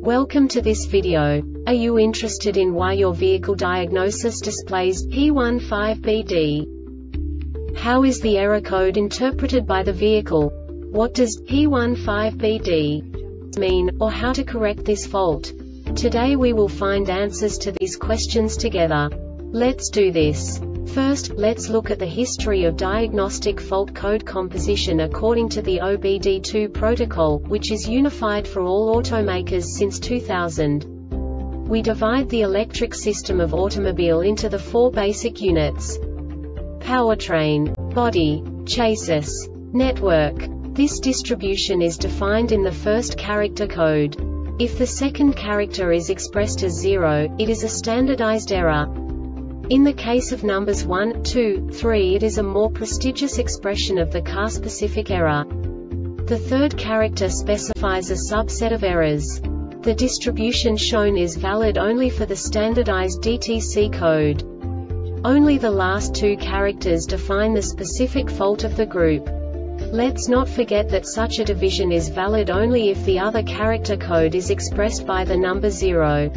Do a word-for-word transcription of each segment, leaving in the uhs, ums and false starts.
Welcome to this video. Are you interested in why your vehicle diagnosis displays P one five B D? How is the error code interpreted by the vehicle? What does P one five B D mean, or how to correct this fault? Today we will find answers to these questions together. Let's do this. First, let's look at the history of diagnostic fault code composition according to the O B D two protocol, which is unified for all automakers since two thousand. We divide the electric system of automobile into the four basic units: powertrain, body, chassis, network. This distribution is defined in the first character code. If the second character is expressed as zero, it is a standardized error. In the case of numbers one, two, three, it is a more prestigious expression of the car-specific error. The third character specifies a subset of errors. The distribution shown is valid only for the standardized D T C code. Only the last two characters define the specific fault of the group. Let's not forget that such a division is valid only if the other character code is expressed by the number zero.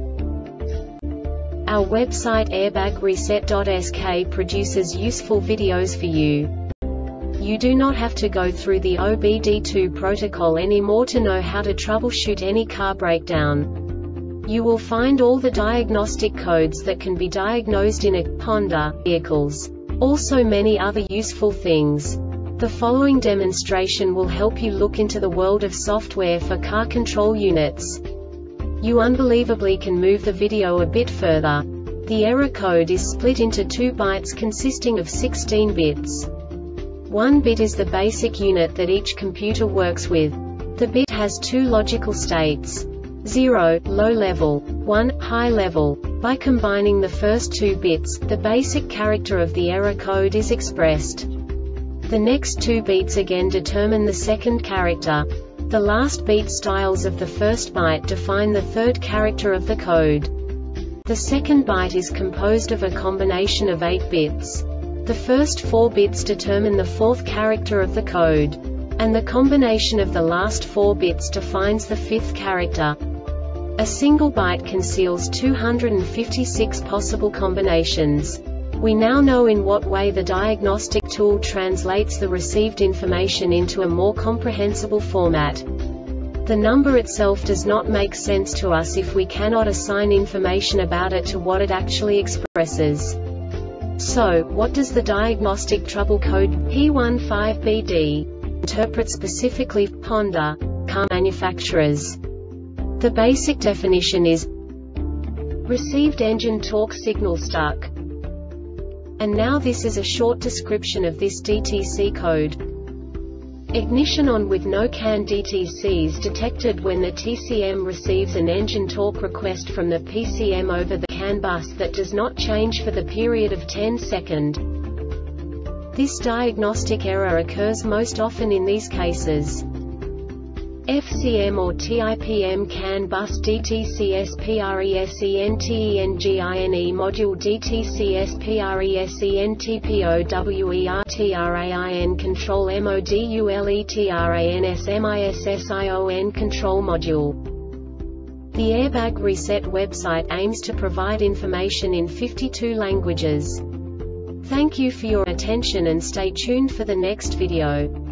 Our website airbag reset dot S K produces useful videos for you. You do not have to go through the O B D two protocol anymore to know how to troubleshoot any car breakdown. You will find all the diagnostic codes that can be diagnosed in a Honda vehicles. Also many other useful things. The following demonstration will help you look into the world of software for car control units. You unbelievably can move the video a bit further. The error code is split into two bytes consisting of sixteen bits. One bit is the basic unit that each computer works with. The bit has two logical states: zero, low level, one, high level. By combining the first two bits, the basic character of the error code is expressed. The next two bits again determine the second character. The last beat styles of the first byte define the third character of the code. The second byte is composed of a combination of eight bits. The first four bits determine the fourth character of the code. And the combination of the last four bits defines the fifth character. A single byte conceals two hundred fifty-six possible combinations. We now know in what way the diagnostic tool translates the received information into a more comprehensible format. The number itself does not make sense to us if we cannot assign information about it to what it actually expresses. So, what does the diagnostic trouble code P one five B D interpret specifically for Honda car manufacturers? The basic definition is received engine torque signal stuck. And now this is a short description of this D T C code. Ignition on with no C A N D T Cs detected when the T C M receives an engine torque request from the P C M over the C A N bus that does not change for the period of ten seconds. This diagnostic error occurs most often in these cases: F C M or T I P M C A N bus D T C S P R E S E N T E N G I N E module D T C S P R E S E N T P O W E R T R A I N control module T R A N S M I S S I O N control module. The Airbag Reset website aims to provide information in fifty-two languages. Thank you for your attention and stay tuned for the next video.